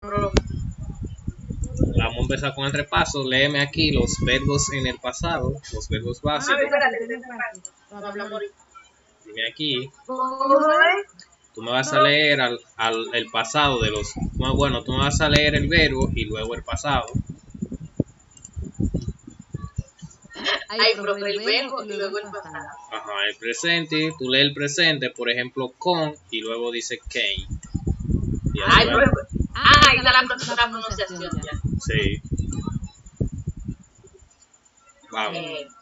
Vamos a empezar con el repaso. Léeme aquí los verbos en el pasado, los verbos básicos. Dime aquí. Tú me vas a leer el pasado de los... Bueno, tú me vas a leer el verbo y luego el pasado. Ay, profe, el verbo y luego el pasado. Ajá, el presente. Tú lees el presente, por ejemplo, con y luego dice came. Ay, profe. Ahí está la pronunciación ya. Sí. Vamos.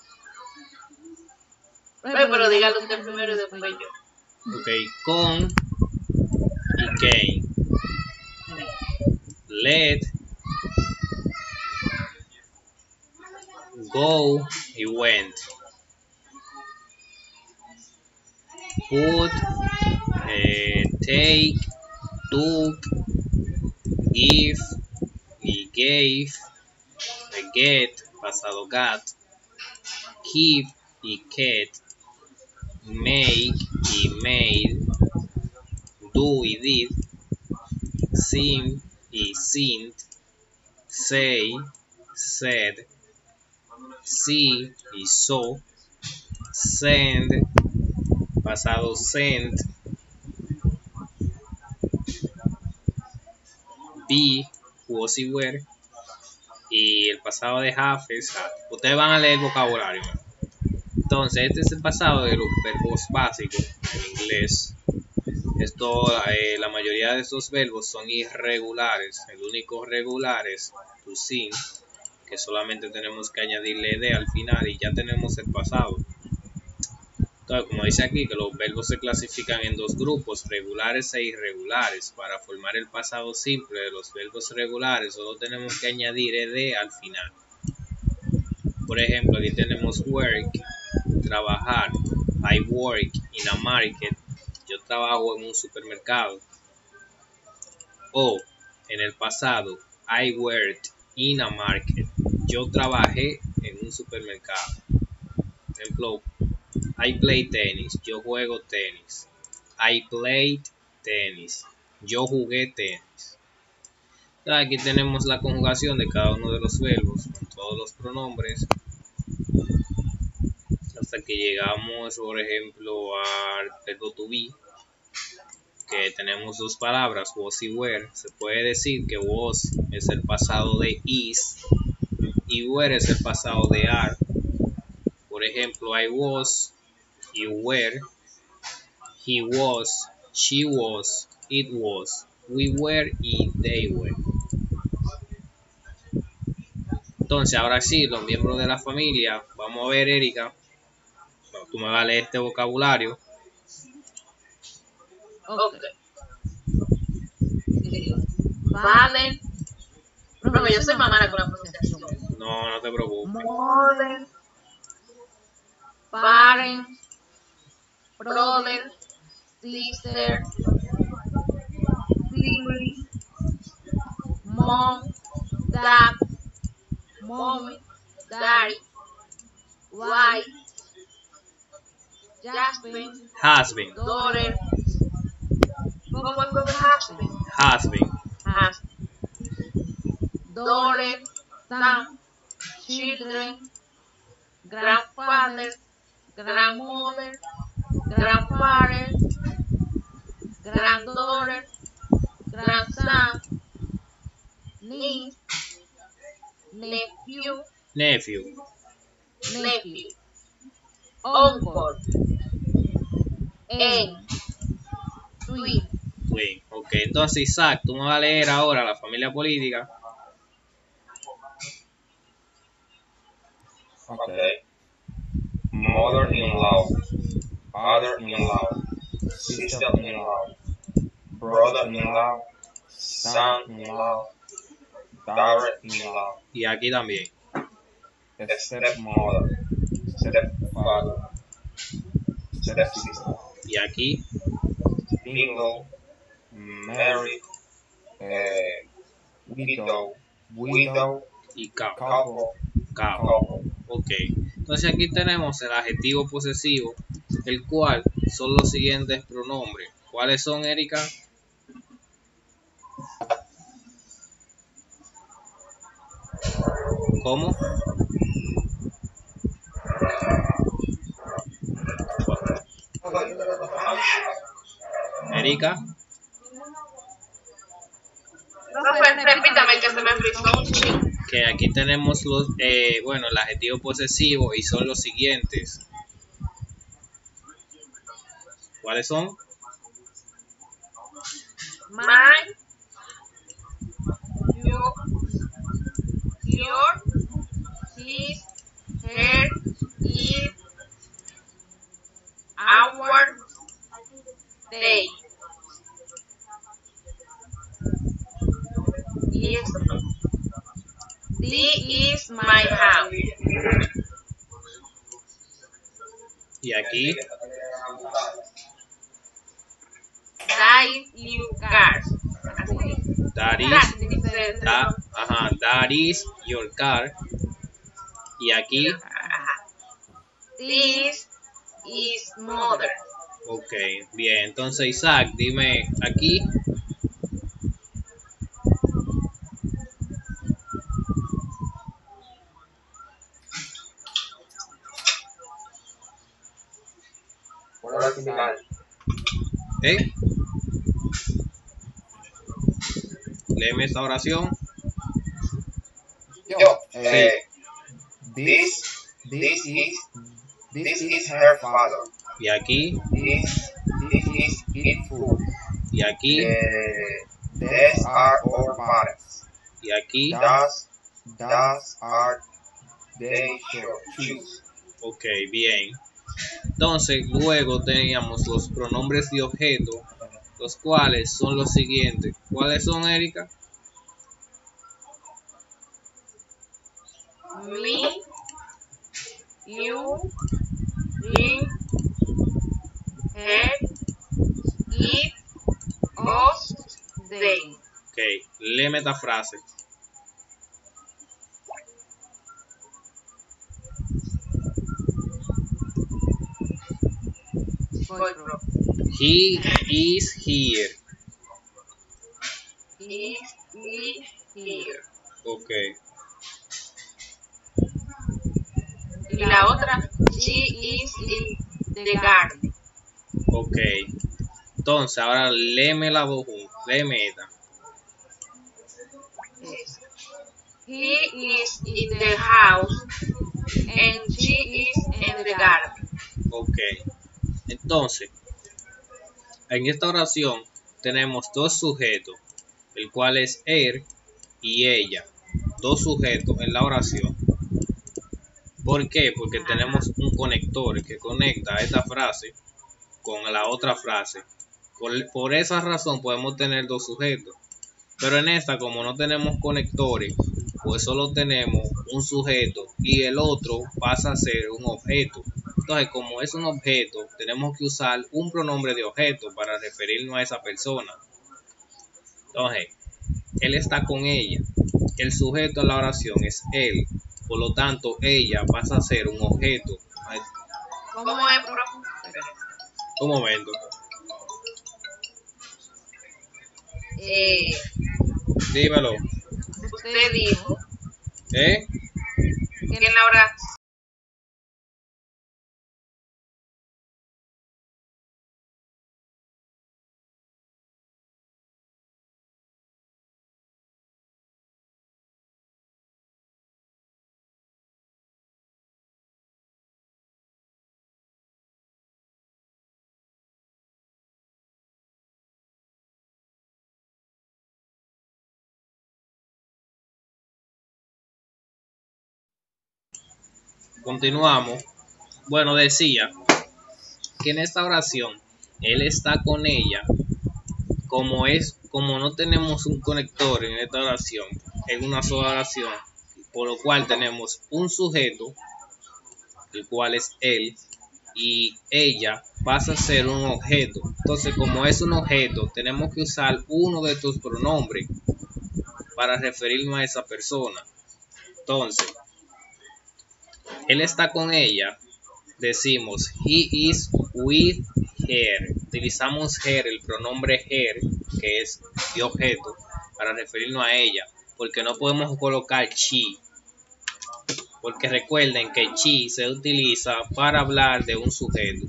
Pero dígalo usted primero y después yo. Ok, con y came. Let, go y went. Put, take, took, give y gave, get, pasado got, keep y kept, make y made, do y did, sing y sing, say, said, see y saw, send, pasado sent, be, was y were, y el pasado de have es had. Ustedes van a leer el vocabulario. Entonces, este es el pasado de los verbos básicos en inglés. La mayoría de estos verbos son irregulares. El único regular es to sing, que solamente tenemos que añadirle de al final y ya tenemos el pasado. Entonces, como dice aquí, que los verbos se clasifican en dos grupos, regulares e irregulares. Para formar el pasado simple de los verbos regulares, solo tenemos que añadir ed al final. Por ejemplo, aquí tenemos work, trabajar. I work in a market. Yo trabajo en un supermercado. O, en el pasado, I worked in a market. Yo trabajé en un supermercado. Por ejemplo, I play tennis. Yo juego tenis. I played tennis. Yo jugué tenis. Aquí tenemos la conjugación de cada uno de los verbos con todos los pronombres. Hasta que llegamos, por ejemplo, al verbo to be, que tenemos dos palabras, was y were. Se puede decir que was es el pasado de is y were es el pasado de are. Por ejemplo, I was, you were, he was, she was, it was, we were y they were. Entonces, ahora sí, los miembros de la familia. Vamos a ver, Erika. Bueno, tú me vas a leer este vocabulario. Ok. Father. Profe, yo soy mamá con la pronunciación. No, no te preocupes. Mother. Parent. Brother. Sister. Sibling. Mom. Dad. Mommy. Daddy. Wife. Husband. Daughter. ¿Cómo es husband? Husband. Daughter, son, children, grandfather, grandmother, grandfather, granddaughter, grandson, niece, nephew, uncle, aunt, twin. Ok, entonces Isaac, tú me vas a leer ahora la familia política. Okay. Mother-in-law, father-in-law, sister-in-law, brother-in-law, son-in-law, daughter-in-law. Y aquí también. Stepmother, stepfather, stepsister. Y aquí. Single, married, widow, y couple. Couple. Ok. Entonces aquí tenemos el adjetivo posesivo, el cual son los siguientes pronombres. ¿Cuáles son, Erika? ¿Cómo? Erika. Profe, repítame que se me frizó un ching. Que aquí tenemos los, bueno, el adjetivo posesivo y son los siguientes. ¿Cuáles son? My, your, his, her, it, our, they. Y esto. This is my house. Y aquí, That is your car. Así. that Car, is, dice. that is your car. Y aquí, This is mother. ok, bien. Entonces, Isaac, dime aquí. ¿Eh? Léeme esta oración. Yo, Sí. this is her father. Y aquí, This is its food. y aquí, These are our parents. y aquí. Thus are they shoes. Ok, bien. Entonces, luego teníamos los pronombres de objeto, los cuales son los siguientes. ¿Cuáles son, Erika? Me, you, him, her, it, us, they. Ok, léeme esta frase. Voy, bro. He is here. Is here. Ok, Y la otra, she is in the garden. ok. Entonces, ahora léeme la voz, léeme esta. He is in the house and she is in the garden. Ok. Entonces, en esta oración tenemos dos sujetos, el cual es él y ella. Dos sujetos en la oración. ¿Por qué? Porque tenemos un conector que conecta esta frase con la otra frase. Por esa razón podemos tener dos sujetos. Pero en esta, como no tenemos conectores, pues solo tenemos un sujeto y el otro pasa a ser un objeto. Entonces, como es un objeto, tenemos que usar un pronombre de objeto para referirnos a esa persona. Entonces, él está con ella. El sujeto en la oración es él. Por lo tanto, ella pasa a ser un objeto. ¿Cómo es, profe? Un momento. Dímelo. Usted dijo ¿Eh? que en la oración Continuamos. Bueno, decía que en esta oración él está con ella. Como no tenemos un conector en esta oración, en una sola oración, por lo cual tenemos un sujeto, el cual es él, y ella pasa a ser un objeto. Entonces, como es un objeto, tenemos que usar uno de estos pronombres para referirnos a esa persona. Entonces, él está con ella, decimos he is with her. Utilizamos her, el pronombre her, que es de objeto, para referirnos a ella, porque no podemos colocar she. porque recuerden que she se utiliza para hablar de un sujeto.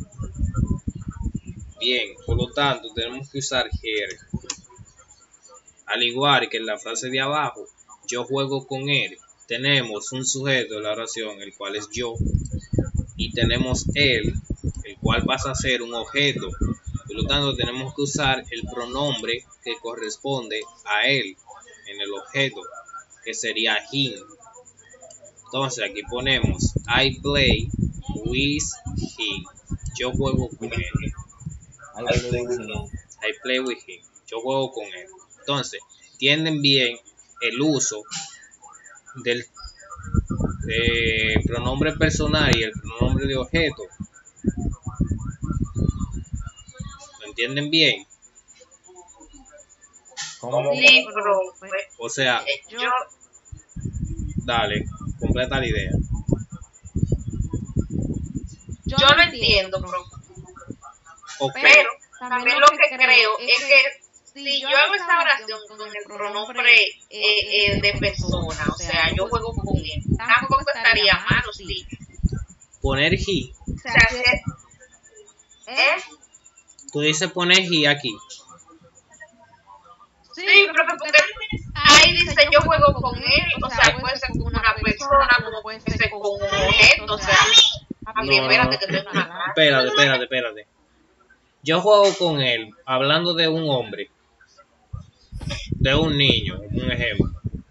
Bien, por lo tanto tenemos que usar her. Al igual que en la frase de abajo, yo juego con él. Tenemos un sujeto de la oración, el cual es yo, y tenemos él, el cual pasa a ser un objeto. Por lo tanto, tenemos que usar el pronombre que corresponde a él en el objeto, que sería him. Entonces, aquí ponemos I play with him. Yo juego con él. I play with him. I play with him. Yo juego con él. Entonces, entienden bien el uso del pronombre personal y el pronombre de objeto. ¿Lo entienden bien? ¿Cómo? Sí, profe. O sea, Yo, dale, completa la idea. yo lo entiendo, profe. Ok, Pero también lo que creo es que si yo hago esa oración con el pronombre de persona, o sea, yo juego con él, tampoco estaría mal, ¿o sí? poner he. O sea, Tú dices poner he aquí. sí, profe, porque ahí dice yo juego con él, o sea, puede ser con una persona, como puede ser con un objeto, o sea, espérate que estoy mal. Espérate. Yo juego con él, hablando de un hombre, de un niño, un ejemplo.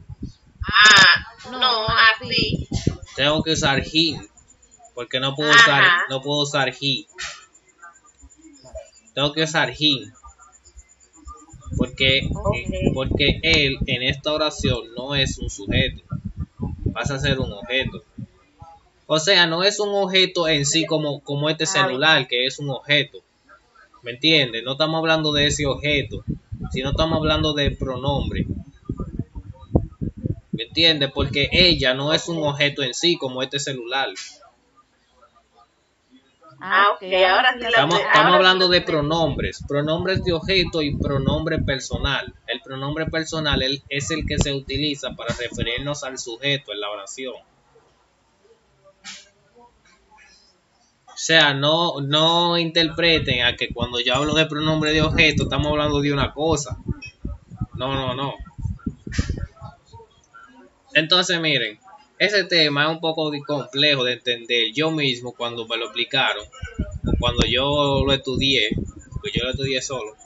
No, así. Tengo que usar him, porque no puedo usar he. Tengo que usar him, porque él en esta oración no es un sujeto, pasa a ser un objeto. O sea, no es un objeto en sí como este celular, que es un objeto. ¿Me entiendes? No estamos hablando de ese objeto, sino estamos hablando del pronombre. ¿Me entiendes? Porque ella no es un objeto en sí como este celular. Ok, ahora sí Estamos hablando de pronombres de objeto y pronombre personal. El pronombre personal es el que se utiliza para referirnos al sujeto en la oración. O sea, no interpreten a que cuando yo hablo de pronombre de objeto estamos hablando de una cosa. No. Entonces, miren, ese tema es un poco complejo de entender. Yo mismo, cuando me lo explicaron, o cuando yo lo estudié, porque yo lo estudié solo,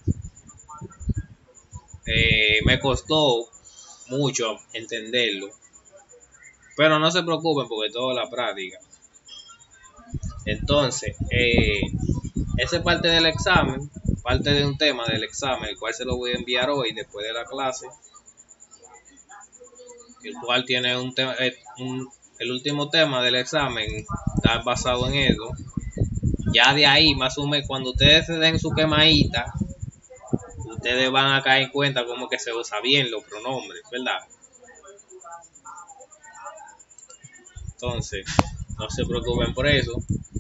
me costó mucho entenderlo. Pero no se preocupen porque todo es la práctica. Entonces, esa es parte del examen, parte de un tema del examen, el cual se lo voy a enviar hoy después de la clase, el cual tiene el último tema del examen, está basado en eso. Ya de ahí, más o menos, cuando ustedes se den su quemadita, ustedes van a caer en cuenta cómo que se usa bien los pronombres, ¿verdad? Entonces, no se preocupen por eso.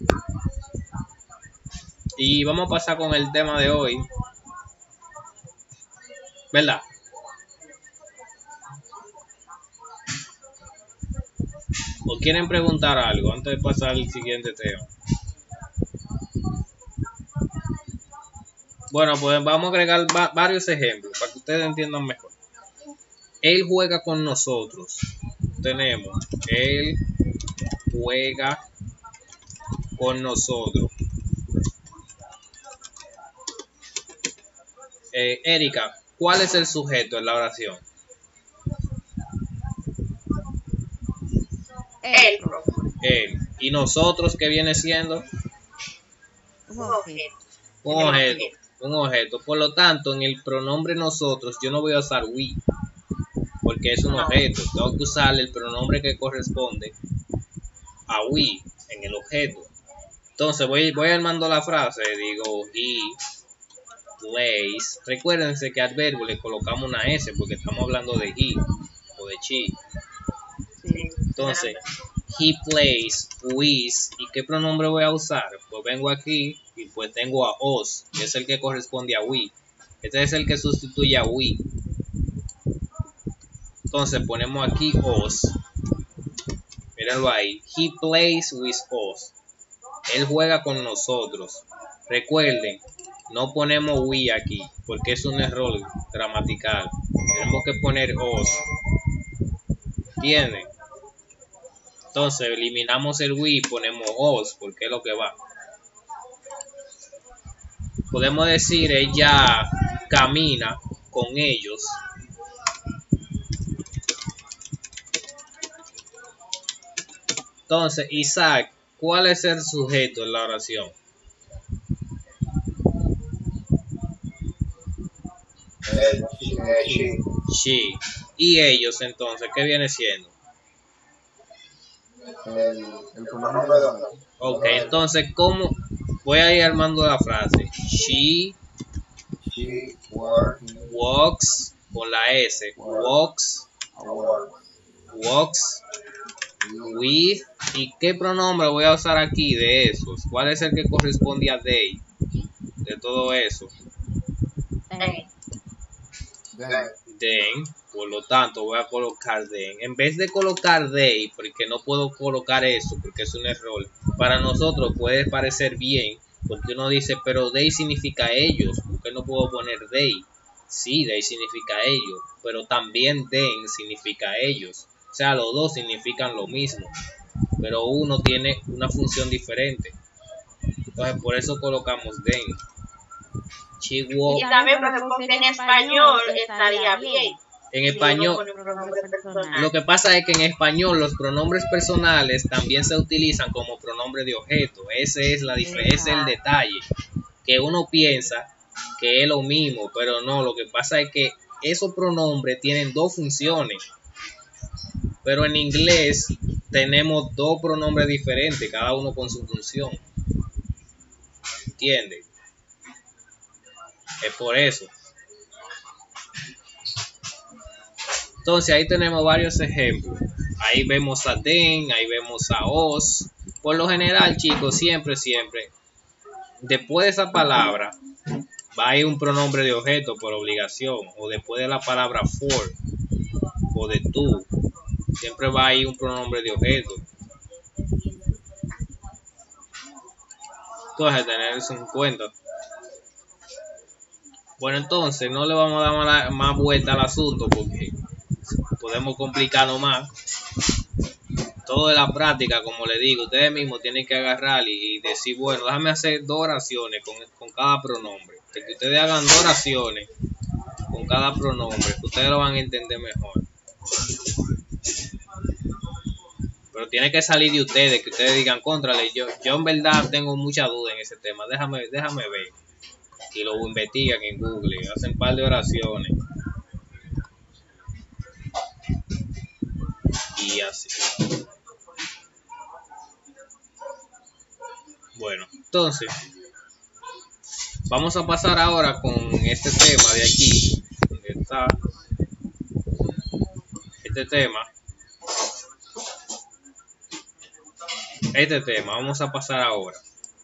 Y vamos a pasar con el tema de hoy, ¿verdad? ¿O quieren preguntar algo antes de pasar al siguiente tema? Bueno, pues vamos a agregar varios ejemplos para que ustedes entiendan mejor. Él juega con nosotros. Tenemos, él juega con nosotros. Erika, ¿cuál es el sujeto en la oración? Él. Él. ¿Y nosotros qué viene siendo? Un objeto. Por lo tanto, en el pronombre nosotros yo no voy a usar we, porque es un objeto. Tengo que usar el pronombre que corresponde a we en el objeto. Entonces voy armando la frase. Digo, he plays. Recuérdense que al verbo le colocamos una S porque estamos hablando de he o de she. Entonces, he plays with. ¿Y qué pronombre voy a usar? Pues vengo aquí y pues tengo a us, que es el que corresponde a we. Este es el que sustituye a we. Entonces ponemos aquí us. mírenlo ahí. He plays with us. Él juega con nosotros. Recuerden, no ponemos we aquí, porque es un error gramatical. Tenemos que poner us. ¿Entienden? Entonces eliminamos el we y ponemos us, porque es lo que va. Podemos decir, ella camina con ellos. Entonces, Isaac, ¿cuál es el sujeto en la oración? She. Y ellos, entonces, ¿qué viene siendo? El pronombre de hombre. Ok, entonces, ¿cómo? Voy a ir armando la frase. She walks con la S. Walks with. ¿Y qué pronombre voy a usar aquí de esos? ¿Cuál es el que corresponde a they? De todo eso. Then, por lo tanto voy a colocar then. En vez de colocar they, porque no puedo colocar eso, porque es un error. Para nosotros puede parecer bien, porque uno dice, pero they significa ellos. ¿Por qué no puedo poner they? Sí, they significa ellos, pero también then significa ellos. O sea, los dos significan lo mismo, pero uno tiene una función diferente. Entonces, por eso colocamos then. Y también porque en español estaría bien. En español, lo que pasa es que en español los pronombres personales también se utilizan como pronombre de objeto. Ese es el detalle, que uno piensa que es lo mismo, pero no. Lo que pasa es que esos pronombres tienen dos funciones, pero en inglés tenemos dos pronombres diferentes, cada uno con su función. ¿Entienden? Es por eso. Entonces ahí tenemos varios ejemplos. Ahí vemos a then, ahí vemos a us. Por lo general, chicos, siempre, después de esa palabra va a ir un pronombre de objeto por obligación. O después de la palabra for o de tú, siempre va a ir un pronombre de objeto. Entonces, tener eso en cuenta. Bueno, entonces no le vamos a dar más vuelta al asunto porque podemos complicarlo más. Todo de la práctica, como le digo, ustedes mismos tienen que agarrar y decir, bueno, déjame hacer 2 oraciones con cada pronombre. Que ustedes hagan 2 oraciones con cada pronombre, que ustedes lo van a entender mejor. Pero tiene que salir de ustedes, que ustedes digan, contrale, yo en verdad tengo mucha duda en ese tema, déjame ver. Y lo investigan en Google, hacen un par de oraciones. Y así. Bueno, entonces vamos a pasar ahora con este tema de aquí, donde está este tema. Vamos a pasar ahora.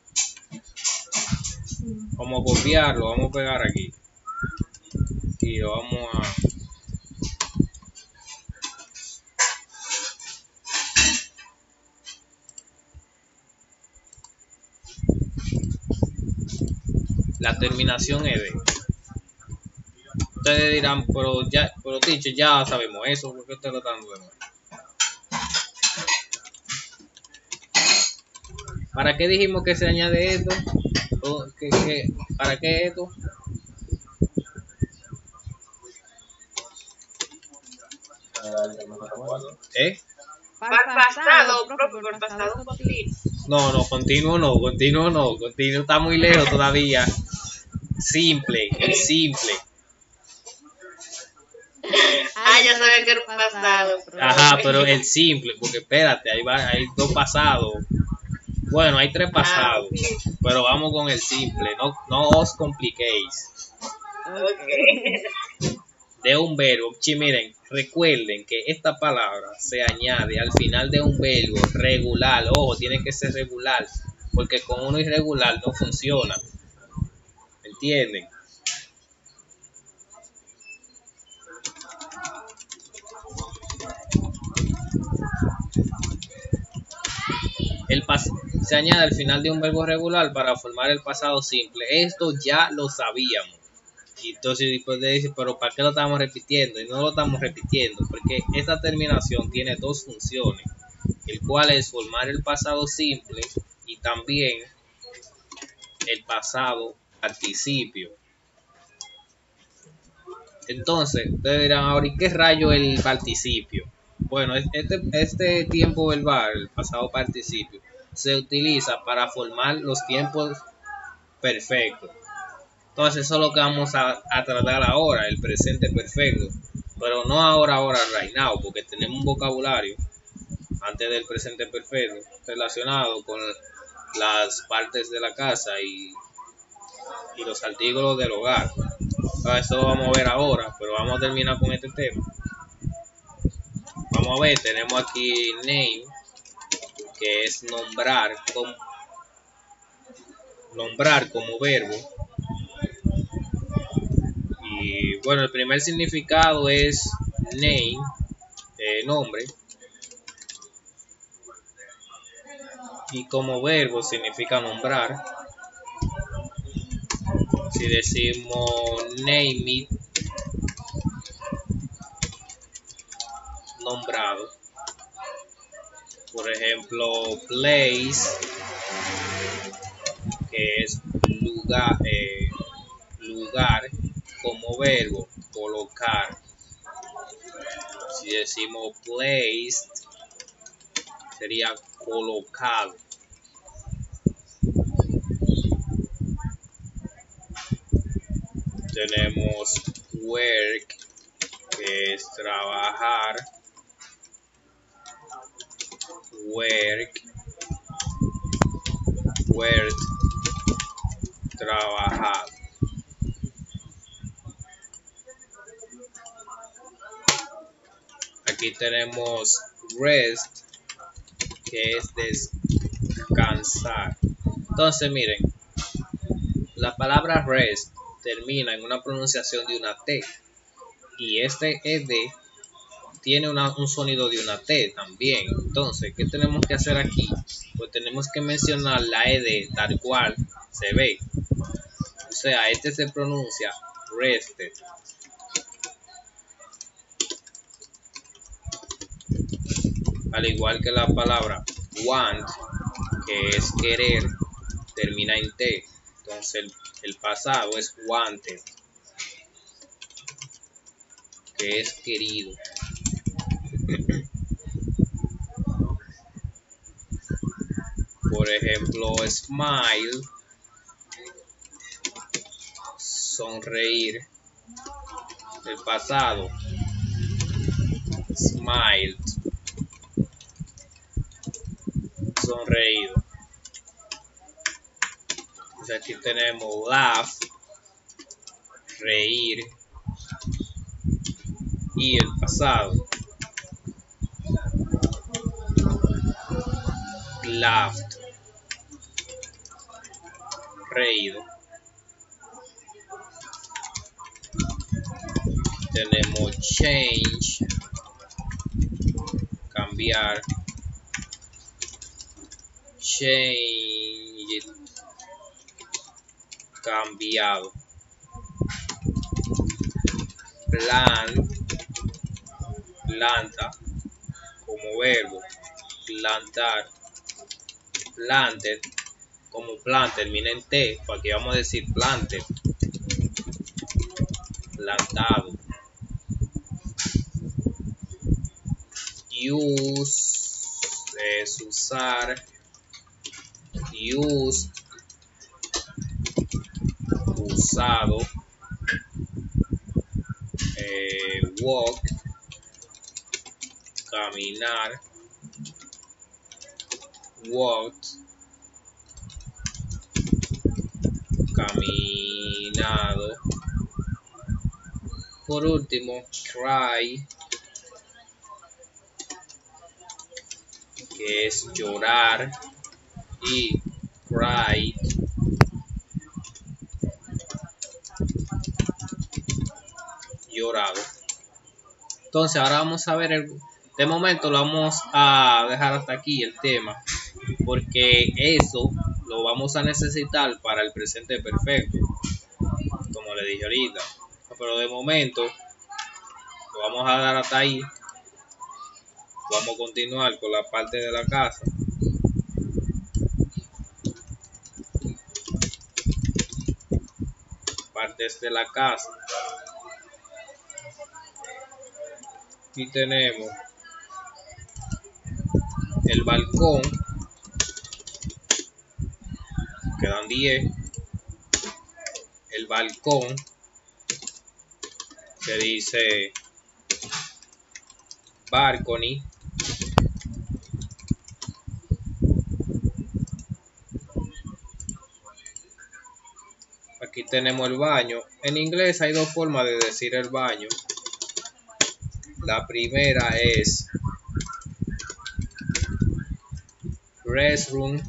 Vamos a copiarlo, vamos a pegar aquí. Y lo vamos a... La terminación es de. Ustedes dirán, pero teacher, ya sabemos eso, ¿por qué estoy tratando de nuevo? ¿Para qué dijimos que se añade esto? ¿Para qué esto? Para el pasado, propio, para el pasado continuo. No, continuo no. Continuo está muy lejos todavía. Simple. Ya sabía que era un pasado. Ajá, pero el simple, porque espérate, hay 2 pasados. Bueno, hay 3 pasados, pero vamos con el simple, no os compliquéis. Okay. De un verbo, miren, recuerden que esta palabra se añade al final de un verbo regular. Ojo, tiene que ser regular, porque con uno irregular no funciona. ¿Entienden? se añade al final de un verbo regular para formar el pasado simple. Esto ya lo sabíamos. Y entonces después de decir, pero ¿para qué lo estamos repitiendo? Y no lo estamos repitiendo porque esta terminación tiene dos funciones, el cual es formar el pasado simple y también el pasado participio. Entonces, ustedes dirán ahora, ¿y qué rayo el participio? Bueno, este tiempo verbal, el pasado participio, se utiliza para formar los tiempos perfectos. Entonces, eso es lo que vamos a tratar ahora, el presente perfecto. Pero no ahora, right now, porque tenemos un vocabulario antes del presente perfecto relacionado con las partes de la casa y los artículos del hogar. Eso lo vamos a ver ahora, pero vamos a terminar con este tema. Vamos a ver, tenemos aquí name, que es nombrar como verbo. Y bueno, el primer significado es name, nombre. Y como verbo significa nombrar. Si decimos name it, nombrado. Por ejemplo, place, que es lugar como verbo, colocar. Si decimos placed, sería colocado. Tenemos work, que es trabajar. Work, trabajar. Aquí tenemos rest, que es descansar. Entonces miren, la palabra rest termina en una pronunciación de una T y este ed tiene un sonido de una T también. Entonces, ¿qué tenemos que hacer aquí? Pues tenemos que mencionar la ed tal cual se ve. O sea, este se pronuncia rested. Al igual que la palabra want, que es querer, termina en T. Entonces el pasado es wanted, que es querido. Por ejemplo, smile, sonreír. El pasado, smiled, sonreído. Pues aquí tenemos laugh, reír, y el pasado, laughed, reído. Tenemos change, cambiar, change, cambiado. Plant, planta, como verbo, plantar. Planted, como plant, termina en T, pues aquí vamos a decir planted, plantado. Use, es usar. Used, usado. Walk, caminar. Walked, caminado. Por último, cry, que es llorar, y cried, llorado. Entonces ahora vamos a ver de momento lo vamos a dejar hasta aquí el tema. porque eso lo vamos a necesitar para el presente perfecto, como le dije ahorita. Pero de momento lo vamos a dar hasta ahí. Vamos a continuar con la parte de la casa. Partes de la casa. Aquí tenemos el balcón, quedan 10. El balcón que dice balcony. Aquí tenemos el baño. En inglés hay dos formas de decir el baño. La primera es restroom,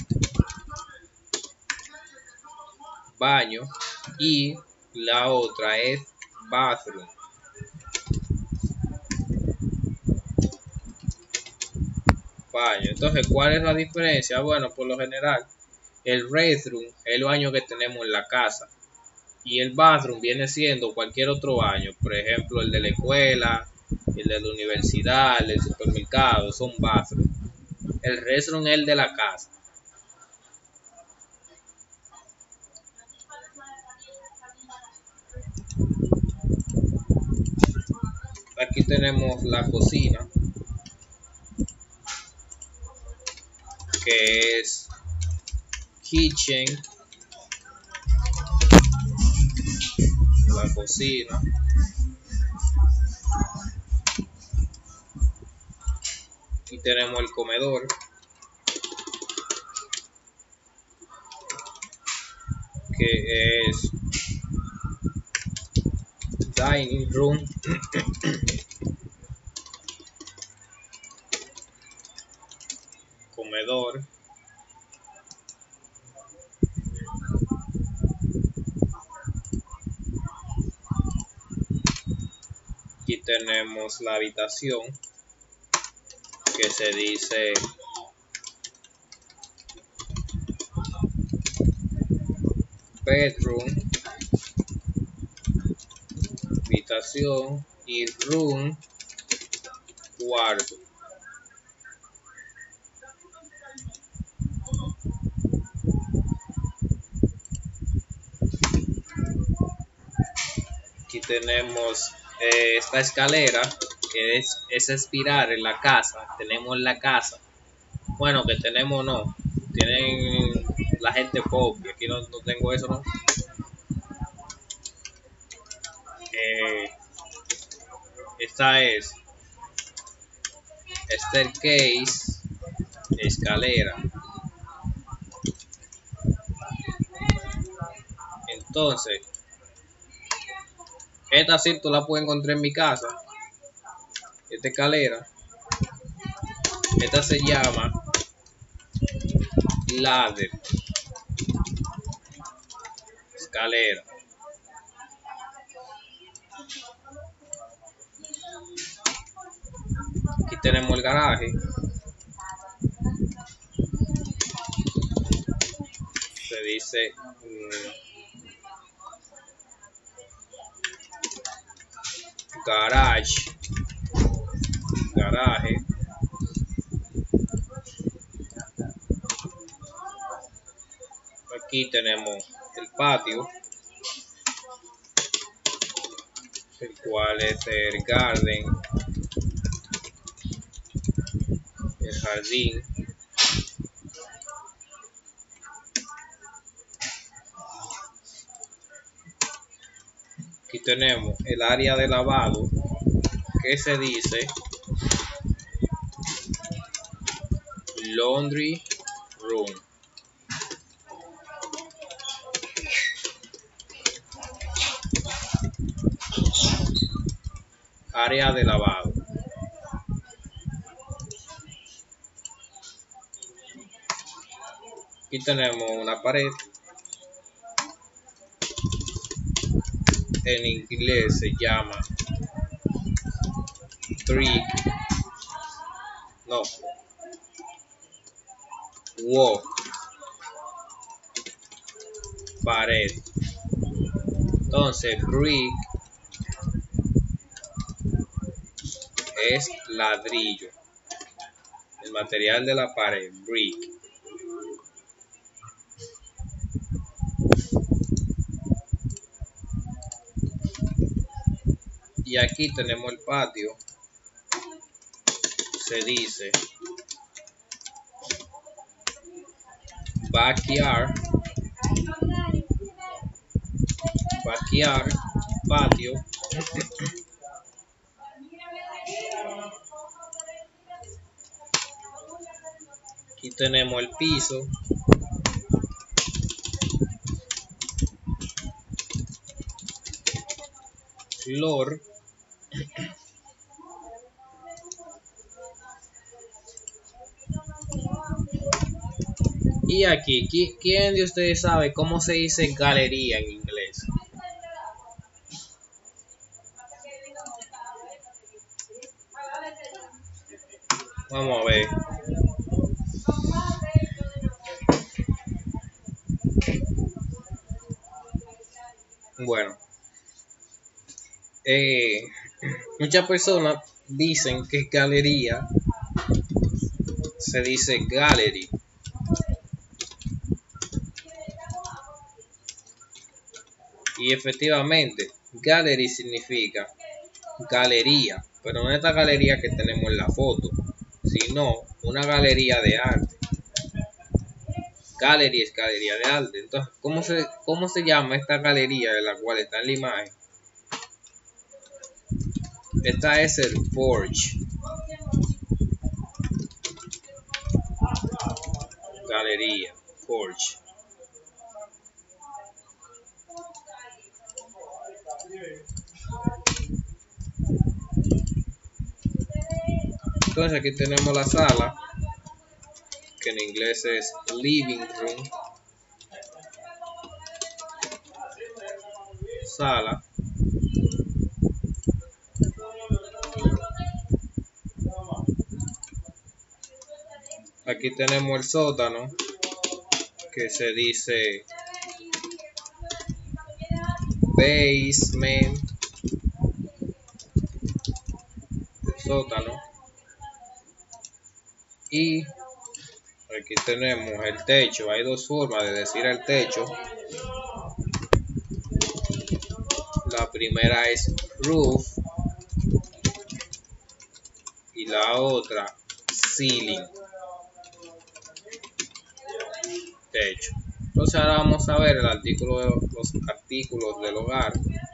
baño, y la otra es bathroom. Baño. Entonces, ¿cuál es la diferencia? Bueno, por lo general, el restroom es el baño que tenemos en la casa. Y el bathroom viene siendo cualquier otro baño. Por ejemplo, el de la escuela, el de la universidad, el del supermercado, son bathroom. El restroom es el de la casa. Aquí tenemos la cocina, que es kitchen. La cocina. Aquí tenemos el comedor, que es dining room. Comedor. Aquí tenemos la habitación, que se dice bedroom, habitación, y room, cuarto. Aquí tenemos esta escalera, que es espiral en la casa. Tenemos la casa, bueno, que tenemos no, tienen la gente pobre. Aquí no tengo eso, ¿no? Esta es staircase, escalera. Entonces, esta sí tú la puedes encontrar en mi casa. Esta escalera, esta se llama ladder, escalera. Aquí tenemos el garaje, se dice garage, garaje. Aquí tenemos el patio, el cual es el garden, el jardín. Aquí tenemos el área de lavado, que se dice laundry room. Área de lavado. Aquí tenemos una pared. En inglés se llama brick. No. Wall, pared. Entonces brick es ladrillo, el material de la pared, brick. Y aquí tenemos el patio, se dice backyard, patio. Aquí tenemos el piso, floor, y aquí, ¿quién de ustedes sabe cómo se dice galería en inglés? Vamos a ver. Bueno, muchas personas dicen que galería se dice gallery. Y efectivamente, gallery significa galería, pero no esta galería que tenemos en la foto, sino una galería de arte. Gallery es galería de arte. Entonces, ¿cómo se llama esta galería de la cual está en la imagen? Esta es el porch. Galería, porch. Entonces aquí tenemos la sala, que en inglés es living room. Sala. Aquí tenemos el sótano, que se dice basement. El sótano. Y aquí tenemos el techo. Hay dos formas de decir el techo. La primera es roof y la otra ceiling, techo. Entonces ahora vamos a ver los artículos del hogar.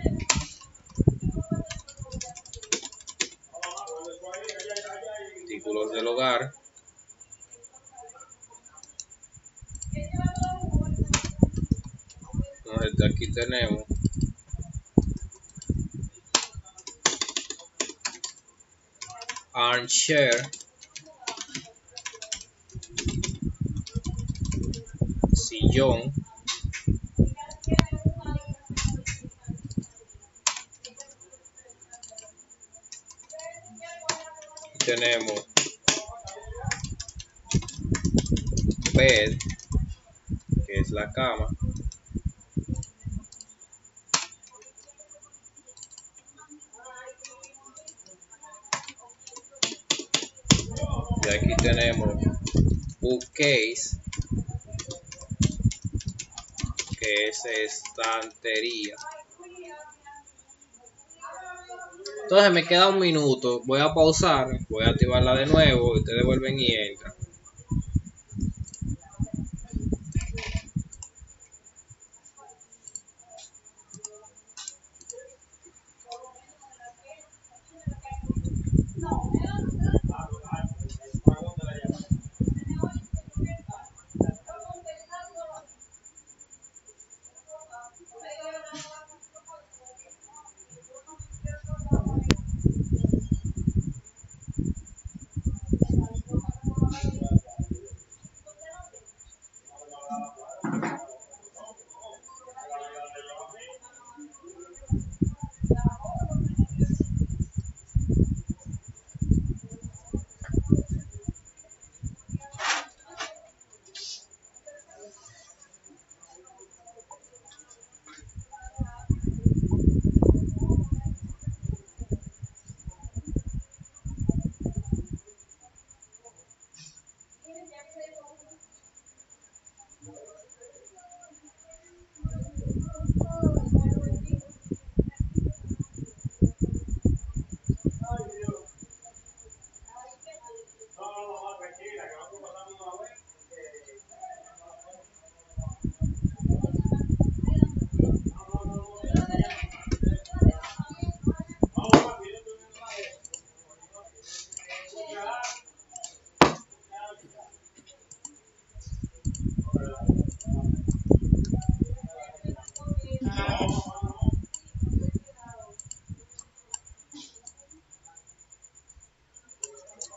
Artículos del hogar. Entonces aquí tenemos armchair, sillón, tenemos bed, que es la cama, y aquí tenemos bookcase, que es estantería. Entonces me queda un minuto, voy a pausar, voy a activarla de nuevo, ustedes vuelven y entran.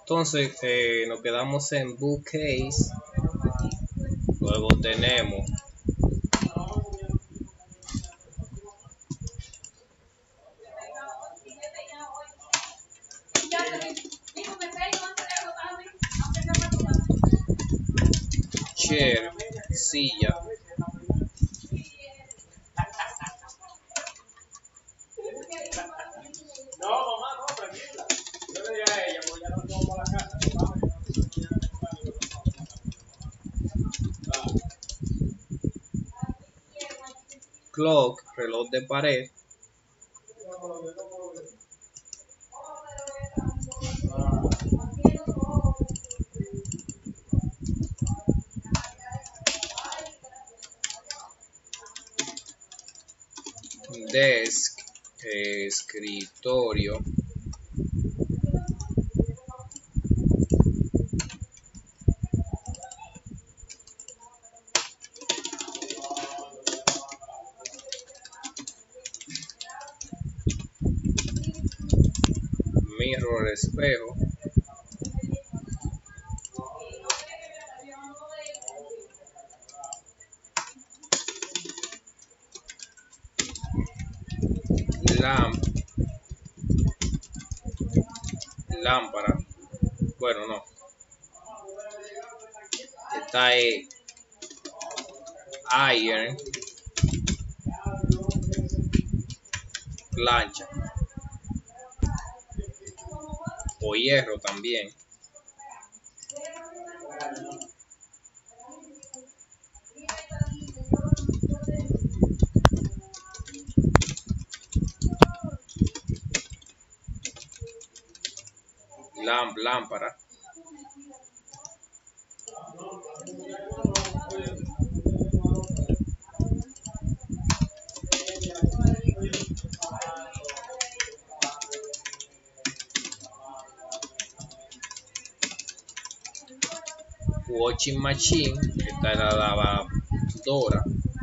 Entonces nos quedamos en bookcase. Luego tenemos chair, silla. Clock, reloj de pared. Desk, escritorio. Mirror, espejo. Lamp, lámpara. Bueno, no. Está ahí. Iron, plancha o hierro también. Lámpara. Washing machine, esta es la lavadora.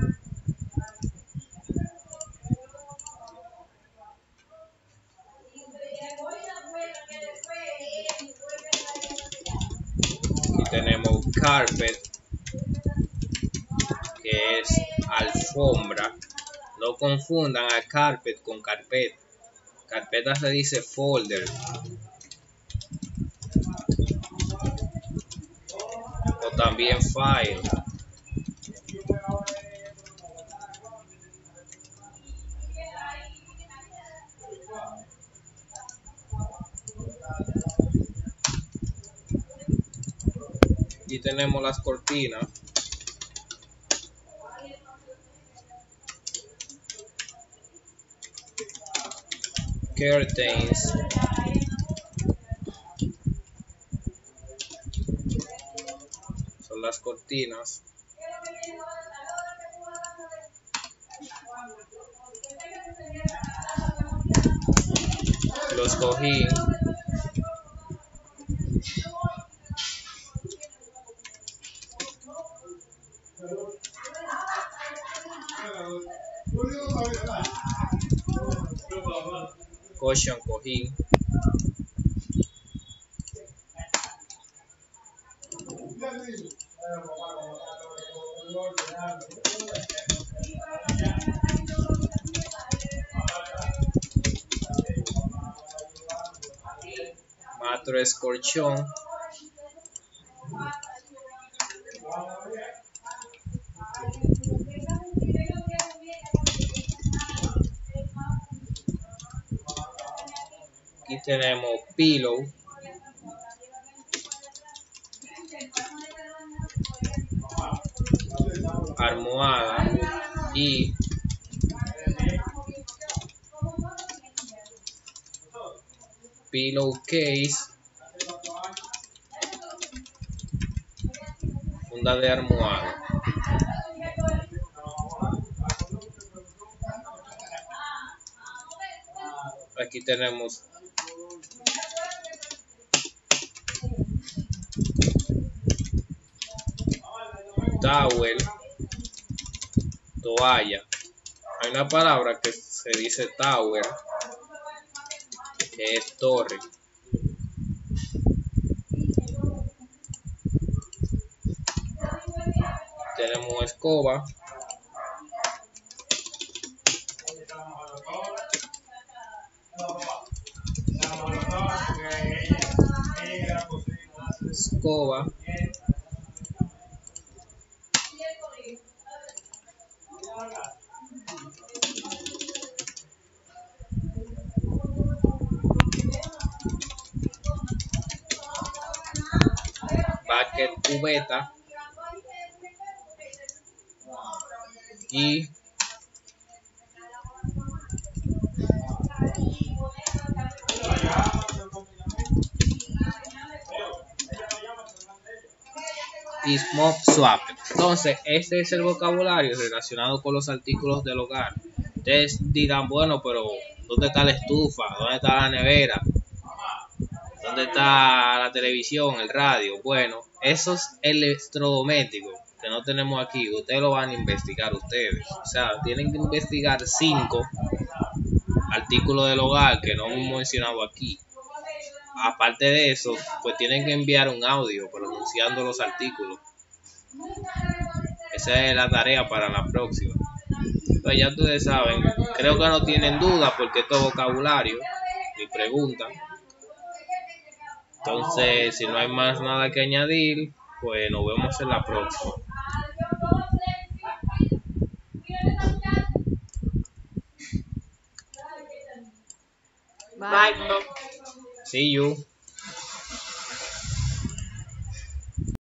Aquí tenemos carpet, que es alfombra. No confundan a carpet con carpeta. Carpeta se dice folder. O también file. Aquí tenemos las cortinas. Curtains. Son las cortinas. Los cojines. Cushion, cojín. Mattress, colchón. Aquí tenemos pillow. Almohada y pillowcase, funda de almohada. Aquí tenemos towel, toalla. Hay una palabra que se dice tower, que es torre. tenemos escoba, escoba, bucket, cubeta y mop swap. Entonces, este es el vocabulario relacionado con los artículos del hogar. Ustedes dirán, bueno, pero ¿dónde está la estufa? ¿Dónde está la nevera? ¿Dónde está la televisión, el radio? Bueno, esos electrodomésticos que no tenemos aquí, ustedes lo van a investigar ustedes. O sea, tienen que investigar 5 artículos del hogar que no hemos mencionado aquí. Aparte de eso, pues tienen que enviar un audio pronunciando los artículos. Esa es la tarea para la próxima. Pues ya ustedes saben, creo que no tienen duda porque esto es vocabulario, ni preguntan. Entonces, si no hay más nada que añadir, pues nos vemos en la próxima. Bye, bro. See you.